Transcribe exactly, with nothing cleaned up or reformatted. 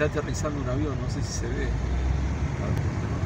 está aterrizando un avión, no sé si se ve.